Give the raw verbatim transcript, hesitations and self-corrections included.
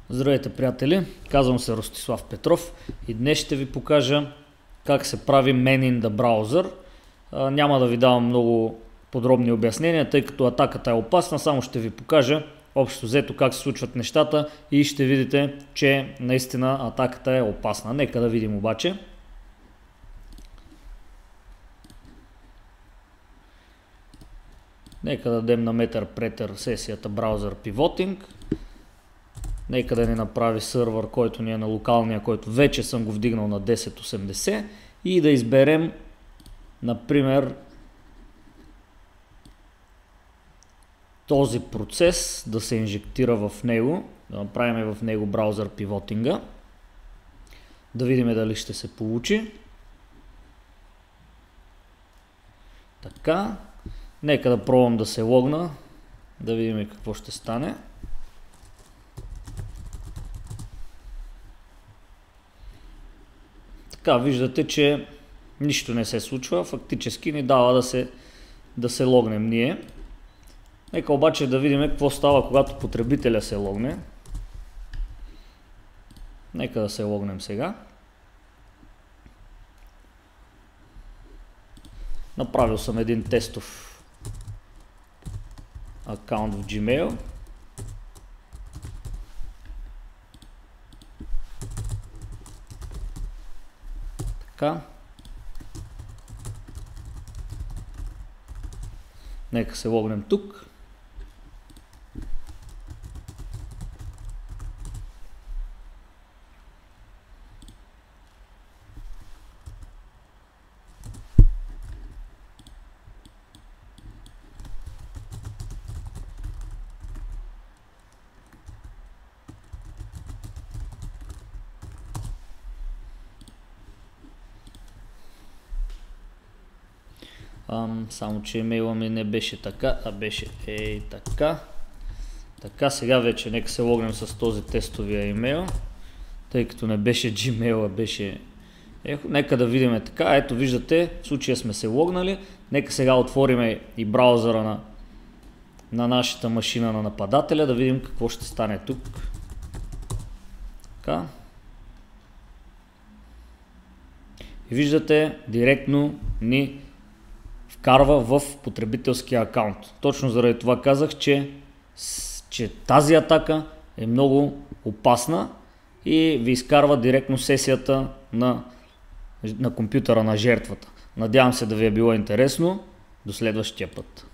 Здравейте, приятели! Казвам се Ростислав Петров и днес ще ви покажа как се прави Man in the Browser. А, няма да ви давам много подробни обяснения, тъй като атаката е опасна, само ще ви покажа общо взето как се случват нещата и ще видите, че наистина атаката е опасна. Нека да видим обаче. Нека да дадем на MetaPrater сесията Browser Pivoting. Нека да ни направи сървър, който ни е на локалния, който вече съм го вдигнал на десет осемдесет и да изберем, например, този процес, да се инжектира в него, да направим в него браузър пивотинга, да видим дали ще се получи. Така, нека да пробвам да се логна, да видим какво ще стане. Така, виждате, че нищо не се случва, фактически ни дава да се, да се логнем ние. Нека обаче да видим какво става, когато потребителя се логне. Нека да се логнем сега. Направил съм един тестов акаунт в Gmail. Така. Нека се логнем тук. Um, само че имейла ми не беше така, а беше ей така. Така, сега вече нека се логнем с този тестовия имейл, тъй като не беше Gmail, а беше ехо. Нека да видим така, ето виждате, в случая сме се логнали. Нека сега отворим и браузъра на, на нашата машина на нападателя, да видим какво ще стане тук. Така. И виждате, директно ни вкарва в потребителския акаунт. Точно заради това казах, че, че тази атака е много опасна и ви изкарва директно сесията на, на компютъра на жертвата. Надявам се да ви е било интересно. До следващия път.